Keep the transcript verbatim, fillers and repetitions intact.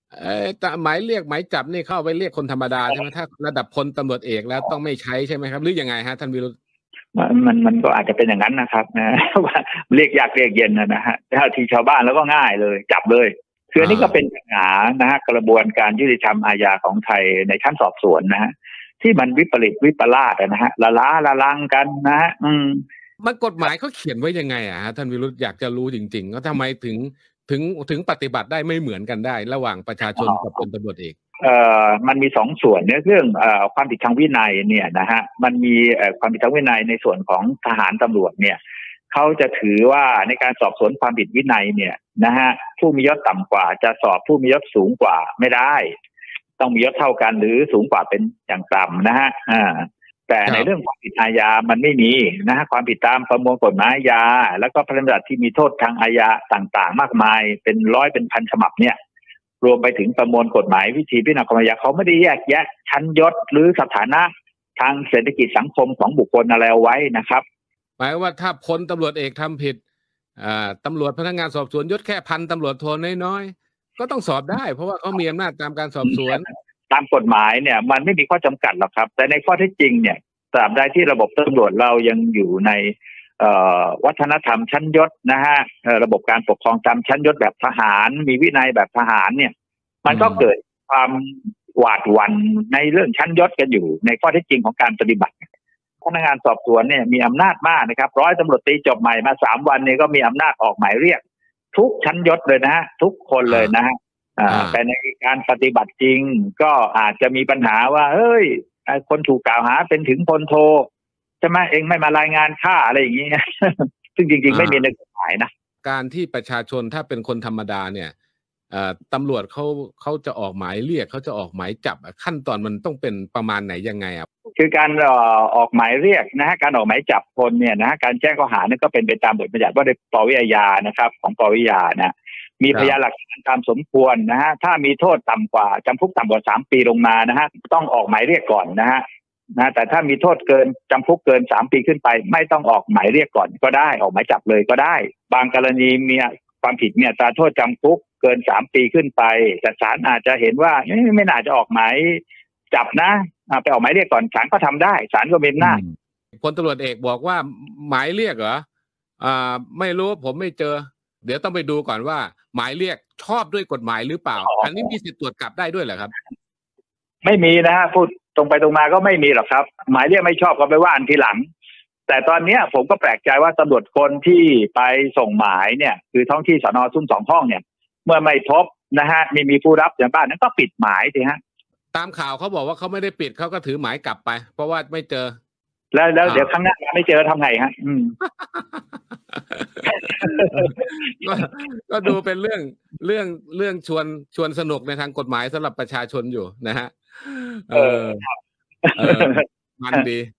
เอ่อแต่หมายเรียกหมายจับนี่เขาเอาไว้เรียกคนธรรมดาใช่ไหมถ้าระดับพลตำรวจเอกแล้วต้องไม่ใช้ใช่ไหมครับหรือยังไงฮะท่านวิรุธมันมันมันก็อาจจะเป็นอย่างนั้นนะครับนะว่าเรียกยากเรียกเย็นนะฮะถ้าที่ชาวบ้านแล้วก็ง่ายเลยจับเลยคืออันนี้ก็เป็นปัญหานะฮะกระบวนการยุติธรรมอาญาของไทยในชั้นสอบสวนนะฮะที่มันวิปริตวิปลาสนะฮะละล้าละลังกันนะฮะอืมมันกฎหมายเขาเขียนไว้ยังไงอะฮะท่านวิรุธอยากจะรู้จริงๆว่าทำไมถึงถึงถึงปฏิบัติได้ไม่เหมือนกันได้ระหว่างประชาชนกับพลตำรวจเอกเอ่อมันมีสองส่วนเนี่ยเรื่องเอ่อความผิดทางวินัยเนี่ยนะฮะมันมีเอ่อความผิดทางวินัยในส่วนของทหารตำรวจเนี่ยเขาจะถือว่าในการสอบสวนความผิดวินัยเนี่ยนะฮะผู้มียศต่ำกว่าจะสอบผู้มียศสูงกว่าไม่ได้ต้องมียศเท่ากันหรือสูงกว่าเป็นอย่างต่ำนะฮะอ่าแต่ในเรื่องความผิดอาญามันไม่มีนะฮะความผิดตามประมวลกฎหมายอาญาแล้วก็พระราชบัญญัติที่มีโทษทางอาญาต่างๆมากมายเป็นร้อยเป็นพันฉบับเนี่ยรวมไปถึงประมวลกฎหมายวิธีพิจารณาความอาญาเขาไม่ได้แยกแยะชั้นยศหรือสถานะทางเศรษฐกิจสังคมของบุคคลอะไรเอาไว้นะครับหมายว่าถ้าพลตำรวจเอกทำผิดอ่าตำรวจพนักงานสอบสวนยศแค่พันตำรวจโทน้อยๆก็ต้องสอบได้เพราะว่าเขามีอำนาจตามการสอบสวนตามกฎหมายเนี่ยมันไม่มีข้อจำกัดหรอกครับแต่ในข้อเท็จจริงเนี่ยตราบใดที่ระบบตำรวจเรายังอยู่ในวัฒนธรรมชั้นยศนะฮะระบบการปกครองตามชั้นยศแบบทหารมีวินัยแบบทหารเนี่ยมันก็เกิดความหวาดหวั่นในเรื่องชั้นยศกันอยู่ในข้อเท็จจริงของการปฏิบัติพนักงานสอบสวนเนี่ยมีอำนาจมากนะครับร้อยตำรวจตรีจบใหม่มาสามวันเนี่ยก็มีอำนาจออกหมายเรียกทุกชั้นยศเลยนะฮะทุกคนเลยนะฮะแต่ในการปฏิบัติจริงก็อาจจะมีปัญหาว่าเฮ้ยคนถูกกล่าวหาเป็นถึงพลโทใช่ไหมเองไม่มารายงานค่าอะไรอย่างนี้ซึ่งจริงๆไม่มีในกฎหมายนะการที่ประชาชนถ้าเป็นคนธรรมดาเนี่ยตำรวจเขาเขาจะออกหมายเรียกเขาจะออกหมายจับขั้นตอนมันต้องเป็นประมาณไหนยังไงอ่ะคือการออกหมายเรียกนะฮะการออกหมายจับคนเนี่ยนะฮะการแจ้งข้อหาเนี่ยก็เป็นไปตามบทบัญญัติว่าด้วยปวิอาญานะครับของปวิอาญานะมีพยานหลักฐานตามสมควรนะฮะถ้ามีโทษต่ำกว่าจำคุกต่ำกว่าสามปีลงมานะฮะต้องออกหมายเรียกก่อนนะฮะนะแต่ถ้ามีโทษเกินจำคุกเกินสามปีขึ้นไปไม่ต้องออกหมายเรียกก่อนก็ได้ออกหมายจับเลยก็ได้บางกรณีมีความผิดเนี่ยตราโทษจำคุกเกินสามปีขึ้นไปแต่ศาลอาจจะเห็นว่าไม่น่าจะออกหมายจับนะไปออกหมายเรียกก่อนศาลก็ทำได้ศาลก็มีอำนาจพลตำรวจเอกบอกว่าหมายเรียกเหรออ่าไม่รู้ผมไม่เจอเดี๋ยวต้องไปดูก่อนว่าหมายเรียกชอบด้วยกฎหมายหรือเปล่าอันนี้มีสิทธิ์ตรวจกลับได้ด้วยเหรอครับไม่มีนะฮะพูดตรงไปตรงมาก็ไม่มีหรอกครับหมายเรียกไม่ชอบก็ไปว่าอันทีหลังแต่ตอนนี้ผมก็แปลกใจว่าตำรวจคนที่ไปส่งหมายเนี่ยคือท้องที่สน.ทุ่งสองห้องเนี่ยเมื่อไม่พบนะฮะมีมีผู้รับจากบ้านนั้นก็ปิดหมายสิฮะตามข่าวเขาบอกว่าเขาไม่ได้ปิดเขาก็ถือหมายกลับไปเพราะว่าไม่เจอแล้วแล้วเดี๋ยวครั้งหน้าไม่เจอทำไงฮะอืมก็ดูเป็นเรื่องเรื่องเรื่องชวนชวนสนุกในทางกฎหมายสำหรับประชาชนอยู่นะฮะเออเออมันดี